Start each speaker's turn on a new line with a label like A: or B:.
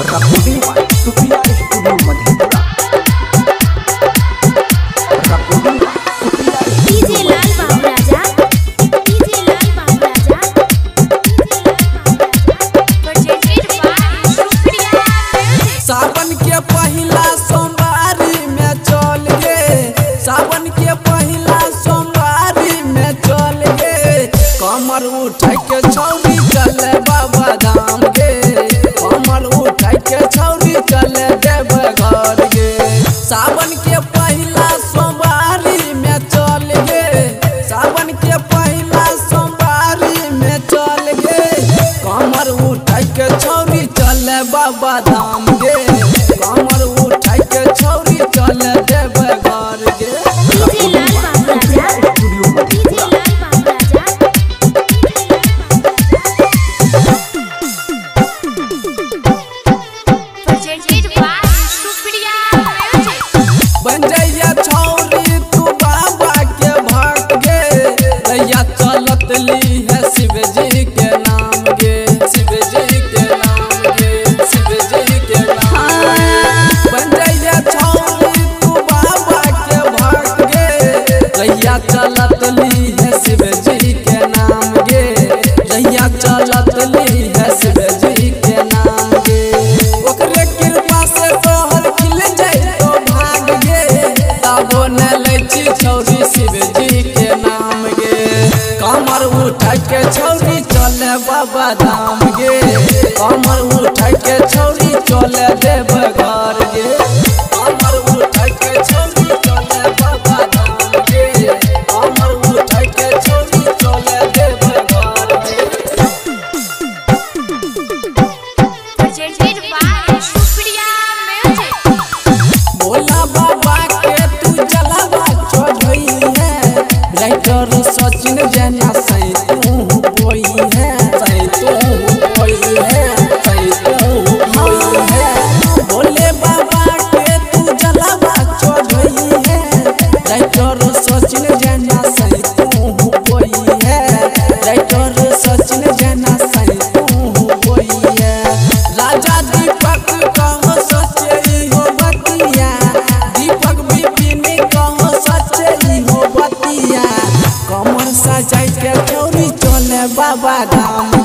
A: Recording Supriya studio Madhepura. Recording Supriya
B: DJ Lal Babu Raja, DJ Lal Babu Raja, projected by Supriya.
C: Sawan के पहिला सोमवारी में चल गे, सावन के पहिला सोमवारी में चल गे, कमर उठा के छौरी चले बाबा धाम गे, कमर उठा के छौरी चले देव घर गे। सावन के पहिला सोमवारी में चल गे, सावन के पहिला सोमवारी में चल गे, कमर उठा के छौरी चले बाबा धाम गे, कमर उठा के छौरी चले देव घर गे।
B: DJ Lal Babu Raja,
A: studio
B: DJ
A: Madhepura.
B: Lal Babu Raja, projected by Supriya music.
C: बन जइया छौरी तू बाबा के भक्त गे, रैया चलत ली है शिव जी के नाम गे, शिव जी के नाम गे, शिव जी के नाम। बन जइया छौरी तू बाबा के भक्त गे, रैया चलत ली है शिव जी के नाम गे, रैया चलत ली है शिव जी के नाम गे। ओकरे कृपा से तोहर खिल जाए तो भाग गे, तबो न लै छी छौरी शिव जी के नाम गे, कमर उठा के छौरी चले बाबा धाम गे, कमर उठा के छौरी चले देव घर गे, कमर उठा के छौरी चले बाबा धाम गे, कमर उठा के छौरी चले देव घर गे।
B: Projected by Supriya music.
C: Bhola Baba के तू जलावा चढ़ई है, राइटर सचिन जना सही तू बोई है, सही तू बोई है, सही तू बोई है। भोले बाबा के तू जलावा चढ़ई है, राइटर सचिन जना सही तू बोई है, राइटर सचिन जना सही तू बोई है। राजा दीपक कहो सच्चे हो बतिया, दीपक विपिन कहो सच्चे हो बतिया, कमर सजाई के छौरी चले बाबा धाम